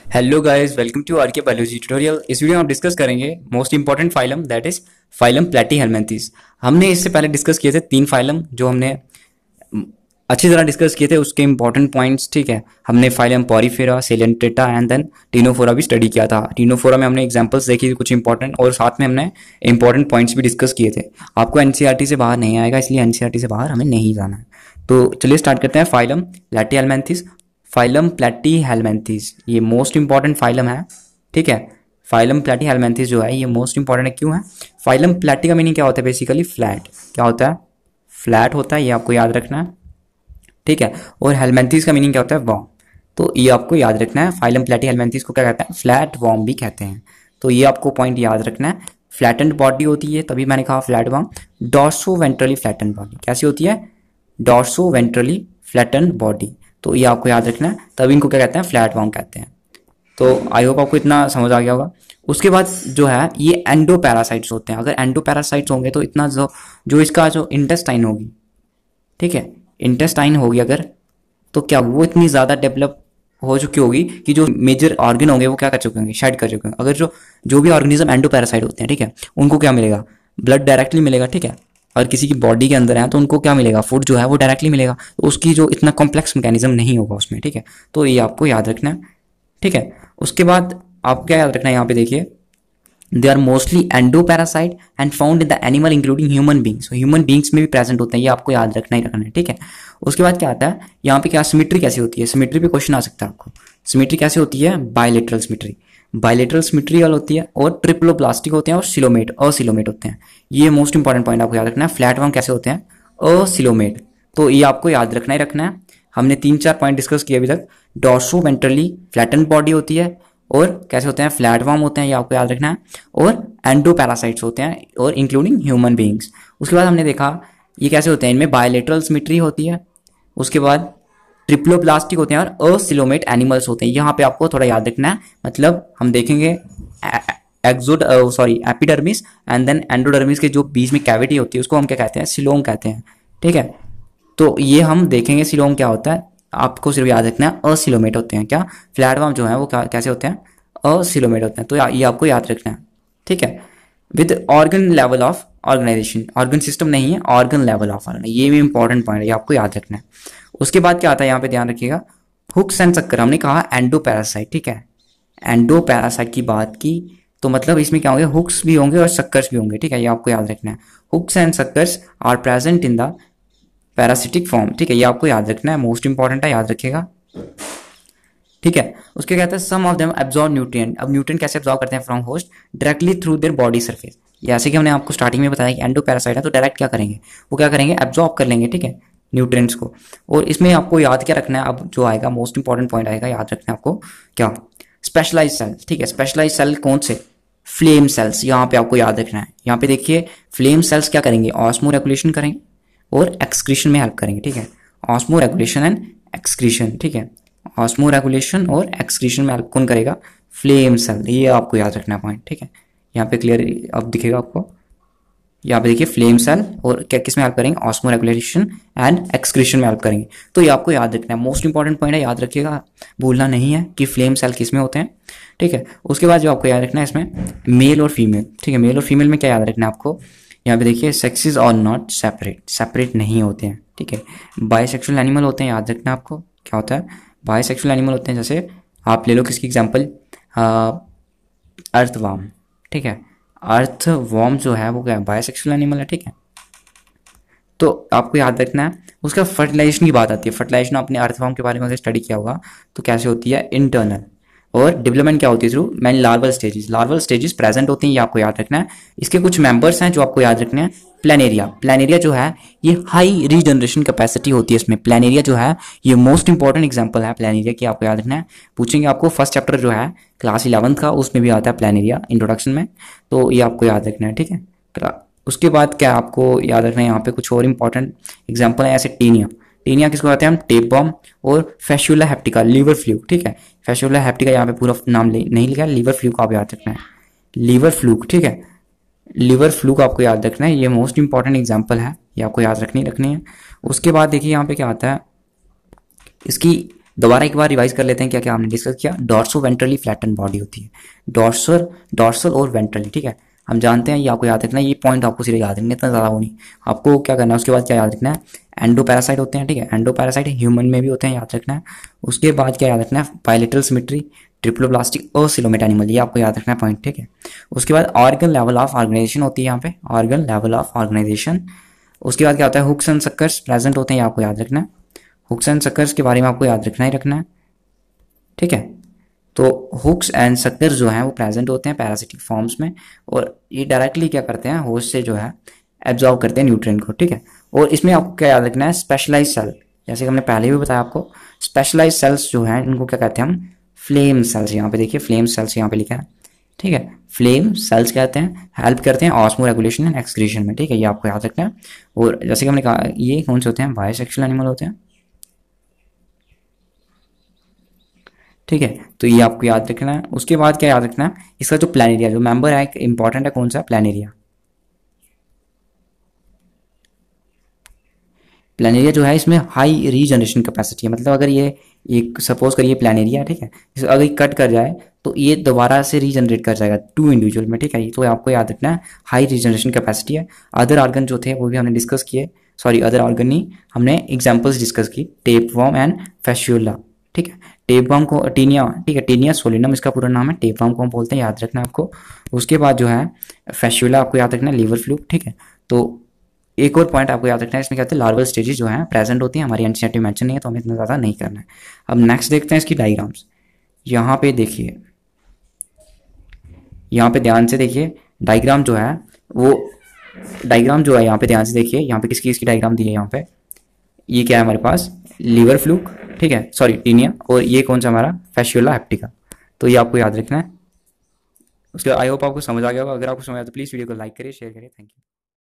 Hello guys, welcome to RK biology tutorial. इस video में हम डिस्कस करेंगे most important phylum, that is phylum platyhelminthes. हमने इससे पहले डिस्कस किए थे 3 फाइलम जो हमने अच्छी तरह डिस्कस किए थे, उसके इंपॉर्टेंट पॉइंट्स। ठीक है, हमने phylum porifera, coelenterata and then ctenophora भी स्टडी किया था। टीनोफोरा में हमने एग्जांपल्स देखी थी कुछ इंपॉर्टेंट, और साथ में हमने इंपॉर्टेंट पॉइंट्स भी डिस्कस किए थे। आपको एनसीईआरटी से बाहर नहीं आएगा, इसलिए एनसीईआरटी से बाहर हमें नहीं जाना है। तो चलिए स्टार्ट करते हैं। फाइलम प्लेटीहेलमिन्थेस, फाइलम प्लेटीहेलमिन्थेस ये मोस्ट इंपॉर्टेंट फाइलम है। ठीक है, फाइलम प्लेटीहेलमिन्थेस जो है ये मोस्ट इंपॉर्टेंट है। क्यों है? फाइलम प्लेटी का मीनिंग क्या होता है? Basically flat. क्या होता है? फ्लैट होता है, ये आपको याद रखना है। ठीक है, और हेलमिन्थेस का मीनिंग क्या होता है? वॉर्म। तो ये आपको याद रखना है। फाइलम प्लेटीहेलमिन्थेस को क्या कहते हैं? फ्लैट वॉर्म भी कहते हैं। तो ये आपको पॉइंट याद रखना है। फ्लैटेंड बॉडी होती है, तभी मैंने कहा flat worm. Dorso ventrally flattened body कैसी होती है? Dorso ventrally flattened body. तो ये आपको याद रखना है, तभी इनको क्या कहते हैं? फ्लैट वॉर्म कहते हैं। तो आई होप आपको इतना समझ आ गया होगा। उसके बाद जो है ये एंडोपैरासाइट्स होते हैं। अगर एंडोपैरासाइट्स होंगे तो इतना जो इसका जो इंटेस्टाइन होगी, ठीक है, इंटेस्टाइन होगी अगर, तो क्या वो इतनी ज़्यादा डेवलप हो चुकी होगी कि जो मेजर ऑर्गन होंगे वो क्या कर चुके होंगे? शेड कर चुके होंगे। अगर जो भी ऑर्गेनिज्म एंडोपैरासाइट होते हैं, ठीक है, उनको क्या मिलेगा? ब्लड डायरेक्टली मिलेगा। ठीक है, और किसी की बॉडी के अंदर है तो उनको क्या मिलेगा? फूड जो है वो डायरेक्टली मिलेगा। तो उसकी जो इतना कॉम्प्लेक्स मैकेनिज्म नहीं होगा उसमें। ठीक है, तो ये आपको याद रखना है। ठीक है, उसके बाद आपको क्या याद रखना है? यहाँ पे देखिए, they are mostly endoparasite and found in the animal including human beings. Human beings में भी प्रेजेंट होते हैं, ये आपको याद रखना ही रखना है। ठीक है, उसके बाद क्या आता है यहाँ पे? क्या सिमेट्री कैसी होती है? सिमेट्री पे क्वेश्चन आ सकता है आपको। सिमेट्री कैसी होती है? Bilateral symmetry. बायलेटरल सिमेट्री वाल होती है, और ट्रिप्लोप्लास्टिक होते हैं, और सिलोमेट असिलोमेट होते हैं। ये मोस्ट इंपॉर्टेंट पॉइंट आपको याद रखना है। फ्लैट वर्म कैसे होते हैं? असिलोमेट। तो ये आपको याद रखना ही रखना है। हमने 3-4 पॉइंट डिस्कस किए अभी तक। डॉर्सो वेंट्रली फ्लैटेंड बॉडी होती है, और कैसे होते हैं? फ्लैट वर्म होते हैं, ये आपको याद रखना है। और एंडोपैरासाइट्स होते हैं, और इंक्लूडिंग ह्यूमन बीइंग्स। उसके बाद हमने देखा ये कैसे होते हैं, इनमें बायलेटरल सिमेट्री होती है। उसके बाद ट्रिप्लोप्लास्टिक होते हैं, और असिलोमेट एनिमल्स होते हैं। यहाँ पे आपको थोड़ा याद रखना है। मतलब हम देखेंगे एपिडर्मिस एंड देन एंडोडर्मिस के जो बीच में कैविटी होती है उसको हम क्या कहते हैं? सिलोम कहते हैं। ठीक है, तो ये हम देखेंगे सिलोम क्या होता है। आपको सिर्फ याद रखना है असिलोमेट होते हैं। क्या? फ्लैट वर्म जो है वो कैसे होते हैं? असिलोमेट होते हैं। तो ये आपको याद रखना है। ठीक है, with organ level of organisation. Organ system नहीं है, ऑर्गन लेवल ऑफ ऑर्गन, ये भी इंपॉर्टेंट पॉइंट है, ये आपको याद रखना है। उसके बाद क्या आता है यहाँ पे? ध्यान रखिएगा, हुक्स एंड सक्कर। हमने कहा एंडोपैरासाइट। ठीक है, एंडोपैरासाइट की बात की तो मतलब इसमें क्या होंगे? हुक्स भी होंगे और सक्कर्स भी होंगे। ठीक है, ये आपको याद रखना है। Hooks and suckers are present in the parasitic form. ठीक है, ये आपको याद रखना है, मोस्ट इंपॉर्टेंट है, याद रखिएगा। ठीक है, उसके कहते हैं some of them absorb nutrient. अब न्यूट्रिएंट कैसे एब्जॉर्ब करते हैं from host? Directly through their body surface. जैसे कि हमने आपको स्टार्टिंग में बताया कि एंडोपैरासाइट है तो डायरेक्ट क्या करेंगे? वो क्या करेंगे? एब्जॉर्ब कर लेंगे। ठीक है, न्यूट्रिएंट्स को। और इसमें आपको याद क्या रखना है? अब जो आएगा मोस्ट इंपॉर्टेंट पॉइंट आएगा, याद रखना है आपको। क्या? Specialise cell. ठीक है, स्पेशलाइज सेल कौन से? Flame cells. यहाँ पे आपको याद रखना है। यहाँ पे देखिए, फ्लेम सेल्स क्या करेंगे? ऑस्मो रेगुलेशन करेंगे और एक्सक्रीशन में हेल्प करेंगे। ठीक है, ऑस्मो रेगुलेशन एंड एक्सक्रीशन। ठीक है, ऑस्मो रेगुलेशन और एक्सक्रीशन में हेल्प कौन करेगा? Flame cell. ये आपको याद रखना पॉइंट। ठीक है, यहाँ पे क्लियर अब दिखेगा आपको। यहाँ पे देखिए, फ्लेम सेल और क्या किस में हेल्प करेंगे? ऑस्मो रेगुलेशन एंड एक्सक्रीशन में हेल्प करेंगे। तो ये आपको याद रखना है, मोस्ट इंपॉर्टेंट पॉइंट है, याद रखिएगा, भूलना नहीं है कि फ्लेम सेल किस में होते हैं। ठीक है, उसके बाद जो आपको याद रखना है इसमें मेल और फीमेल। ठीक है, मेल और फीमेल में क्या याद रखना है आपको? यहाँ पे देखिए, sexes are not separate, separate नहीं होते हैं। ठीक है, बायसेक्सुअल एनिमल होते हैं, याद रखना आपको। क्या होता है? बायसेक्सुअल एनिमल होते हैं। जैसे आप ले लो किसकी एग्जांपल? अर्थवॉर्म। ठीक है, अर्थवॉर्म जो है वो क्या है? बायसेक्सुअल एनिमल है। ठीक है, तो आपको याद रखना है। उसका फर्टिलाइजेशन की बात आती है। फर्टिलाइजेशन आपने अर्थवॉर्म के बारे में अगर स्टडी किया होगा तो कैसे होती है? इंटरनल। और डेवलपमेंट क्या होती है? Through many larval stages. Larval stages present होती हैं, ये आपको याद रखना है। इसके कुछ मेंबर्स हैं जो आपको याद रखने हैं। प्लानेरिया। प्लानेरिया जो है ये हाई रीजनरेशन कैपेसिटी होती है इसमें। प्लानेरिया जो है ये मोस्ट इंपॉर्टेंट एग्जांपल है प्लानेरिया की, आपको याद रखना है। पूछेंगे आपको फर्स्ट चैप्टर जो है क्लास 11th का, उसमें भी आता है प्लानेरिया इंट्रोडक्शन में, तो ये आपको याद रखना है। ठीक है, उसके बाद क्या आपको याद रखना है? यहाँ पे कुछ और इंपॉर्टेंट एग्जाम्पल है, ऐसे टीनिया। टीनिया किसको कहते हैं हम? Tapeworm. और फैशुला हेप्टिका, लीवर फ्लूक। ठीक है, फैशुला हेप्टिका यहाँ पे पूरा नाम नहीं लिखा है, लीवर फ्लूक आप याद रखना है। Liver fluke. ठीक है, लीवर फ्लूक आपको याद रखना है, ये मोस्ट इंपॉर्टेंट एग्जाम्पल है, ये आपको याद रखनी है। उसके बाद देखिए यहाँ पे क्या आता है, इसकी दोबारा एक बार रिवाइज कर लेते हैं क्या क्या हमने डिस्कस किया। डॉर्सो वेंट्रली फ्लैटन बॉडी होती है, डॉर्सल और वेंट्रली, ठीक है। हम जानते हैं, ये आपको याद रखना है, ये पॉइंट आपको सीधे याद रखना है, इतना ज़्यादा वो नहीं। आपको क्या करना है उसके बाद क्या याद रखना है, एंडो पैरासाइट होते हैं, ठीक है, एंडो पैरासाइट ह्यूमन में भी होते हैं, याद रखना है। उसके बाद क्या याद रखना है, बायलेटरल सिमेट्री, ट्रिप्लोब्लास्टिक और सिलोमेट एनिमल, ये आपको याद रखना है पॉइंट, ठीक है। उसके बाद ऑर्गन लेवल ऑफ ऑर्गेनाइजेशन होती है यहाँ पे, ऑर्गन लेवल ऑफ ऑर्गेनाइजेशन। उसके बाद क्या होता है, हुक्स एंड सक्कर्स प्रेजेंट होते हैं, ये आपको याद रखना है। हुक्स एंड सक्कर्स के बारे में आपको याद रखना ही रखना है, ठीक है। तो हुक्स एंड सक्कर जो हैं वो प्रेजेंट होते हैं पैरासिटिक फॉर्म्स में, और ये डायरेक्टली क्या करते हैं, होस्ट से जो है एब्जॉर्ब करते हैं न्यूट्रिएंट को, ठीक है। और इसमें आपको क्या याद रखना है, स्पेशलाइज सेल, जैसे कि हमने पहले भी बताया आपको, स्पेशलाइज सेल्स जो हैं इनको क्या कहते हैं हम, फ्लेम सेल्स। यहाँ पे देखिए फ्लेम सेल्स यहाँ पे लिखा है, ठीक है। फ्लेम सेल्स कहते हैं, हेल्प करते हैं ऑस्मो रेगुलेशन एंड एक्सक्रीशन में, ठीक है, ये आपको याद रखना है। और जैसे कि हमने कहा, ये कौन से होते हैं, बायोसेक्सुअल एनिमल होते हैं, ठीक है। तो ये आपको याद रखना है। उसके बाद क्या याद रखना है, इसका जो प्लानिरिया जो मेंबर है इंपॉर्टेंट है, कौन सा, प्लानिरिया। प्लानिरिया जो है इसमें हाई रीजनरेशन कैपेसिटी है, मतलब अगर ये एक सपोज करिए प्लानिरिया, ठीक है, इसे अगर कट कर जाए तो ये दोबारा से रीजनरेट कर जाएगा टू इंडिविजुअल में, ठीक है। तो आपको याद रखना है हाई रीजनरेशन कैपेसिटी है। अदर ऑर्गन जो थे वो भी हमने डिस्कस किए, सॉरी अदर ऑर्गन नहीं, हमने एग्जाम्पल्स डिस्कस की, टेपवर्म एंड फैस्यूला, ठीक है। टेपवर्म को टीनिया, ठीक है, टीनिया सोलिनम इसका पूरा नाम है, टेपवर्म को हम बोलते हैं, याद रखना है आपको। उसके बाद जो है फैस्यूला आपको याद रखना है, लीवर फ्लूक, ठीक है। तो एक और पॉइंट आपको याद रखना है, इसमें क्या होता है, लार्वल स्टेजेस जो हैं प्रेजेंट होती हैं, हमारी एनसीईआरटी में मेंशन नहीं है तो हमें इतना ज़्यादा नहीं करना है। अब नेक्स्ट देखते हैं इसकी डायग्राम्स। यहाँ पे देखिए, यहाँ पे ध्यान से देखिए, डायग्राम जो है वो, डायग्राम जो है यहाँ पे ध्यान से देखिए, यहाँ पे किसकी इसकी डायग्राम दी है, यहाँ पे ये क्या है हमारे पास, लीवर फ्लूक, ठीक है, सॉरी टीनिया, और ये कौन सा हमारा, फैस्यूला हेप्टिका। तो ये आपको याद रखना है। उसके आई होप आपको समझ आ गया होगा। अगर आपको समझ आया तो प्लीज़ वीडियो को लाइक करिए, शेयर करिए, थैंक यू।